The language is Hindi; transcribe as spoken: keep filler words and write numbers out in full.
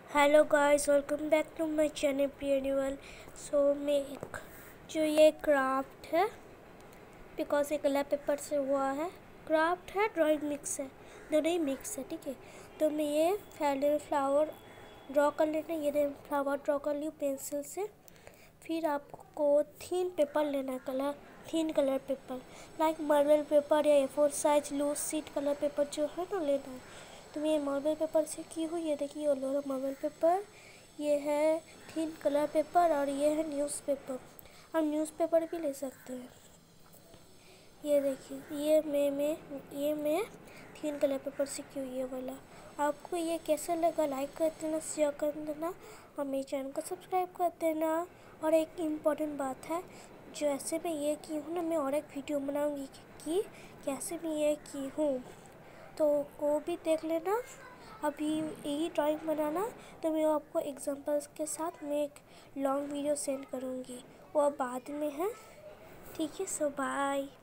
Hello guys, welcome back to my channel प्रियनिवल। सो मैं एक जो ये क्राफ्ट है, बिकॉज ये कलर पेपर से हुआ है। क्राफ्ट है, ड्राइंग मिक्स है, दोनों ही मिक्स है, ठीक है। तो मैं ये फैले फ्लावर ड्रॉ कर लेना, ये फ्लावर ड्रॉ कर लियो पेंसिल से। फिर आपको थीन पेपर लेना है, colour thin colour paper, like marble paper या A four size loose sheet colour paper जो है ना लेना है। तो मैं ये मार्बल पेपर से की हूँ, ये देखिए येलो मार्बल पेपर, ये है थीन कलर पेपर और ये है न्यूज़ पेपर। हम न्यूज़ पेपर भी ले सकते हैं। ये देखिए ये मैं मैं ये मैं थीन कलर पेपर से की हुई ये वाला। आपको ये कैसा लगा लाइक कर देना, शेयर कर देना और मेरे चैनल को सब्सक्राइब कर देना। और एक इम्पॉर्टेंट बात है, जो ऐसे मैं ये की हूँ ना, मैं और एक वीडियो बनाऊँगी कि कैसे मैं ये की हूँ, तो वो भी देख लेना। अभी यही ड्राइंग बनाना, तो मैं आपको एग्जांपल्स के साथ मैं एक लॉन्ग वीडियो सेंड करूँगी, वो अब बाद में है, ठीक है। So bye.